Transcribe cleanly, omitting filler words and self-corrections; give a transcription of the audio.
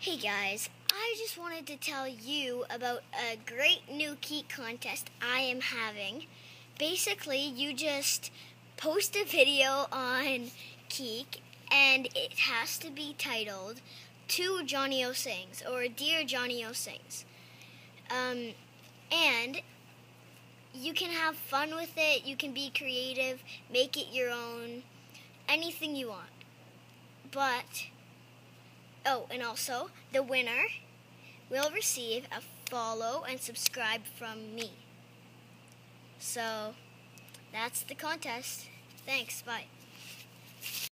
Hey guys, I just wanted to tell you about a great new Keek contest I am having. Basically, you just post a video on Keek and it has to be titled To JohnnyOsings or Dear JohnnyOsings. And you can have fun with it, you can be creative, make it your own, anything you want. And also, the winner will receive a follow and subscribe from me. So, that's the contest. Thanks, bye.